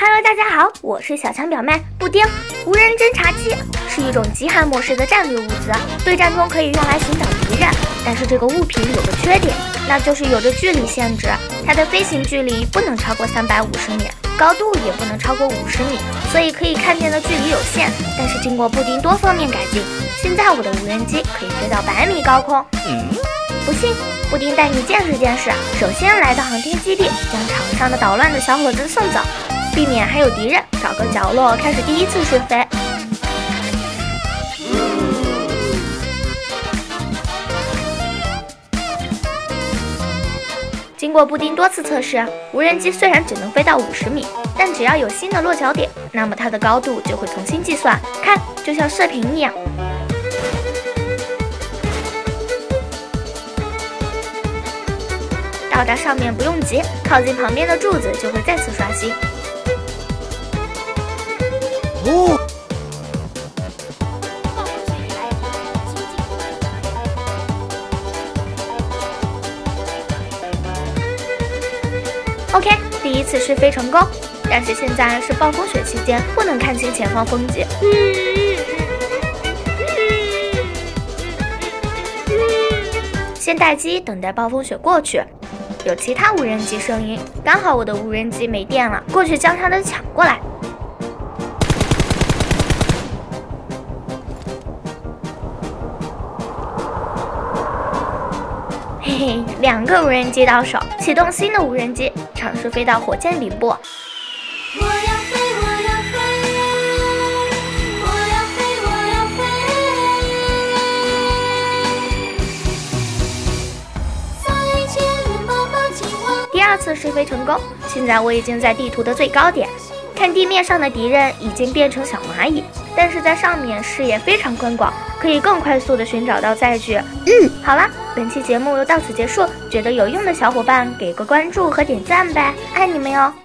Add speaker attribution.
Speaker 1: Hello， 大家好，我是小强表妹布丁。无人侦察机是一种极寒模式的战略物资，对战中可以用来寻找敌人。但是这个物品有个缺点，那就是有着距离限制，它的飞行距离不能超过350米，高度也不能超过50米，所以可以看见的距离有限。但是经过布丁多方面改进，现在我的无人机可以飞到100米高空。不信，布丁带你见识见识。首先来到航天基地，将场上的捣乱的小伙子送走，避免还有敌人，找个角落开始第一次试飞。经过布丁多次测试，无人机虽然只能飞到50米，但只要有新的落脚点，那么它的高度就会重新计算。看，就像射频一样。到达上面不用急，靠近旁边的柱子就会再次刷新。OK， 第一次试飞成功，但是现在是暴风雪期间，不能看清前方风景。先待机，等待暴风雪过去。有其他无人机声音，刚好我的无人机没电了，过去将它的抢过来。嘿嘿，2个无人机到手，启动新的无人机，尝试飞到火箭顶部。第2次试飞成功，现在我已经在地图的最高点，看地面上的敌人已经变成小蚂蚁，但是在上面视野非常宽广，可以更快速的寻找到载具。好啦，本期节目又到此结束，觉得有用的小伙伴给个关注和点赞呗，爱你们哟。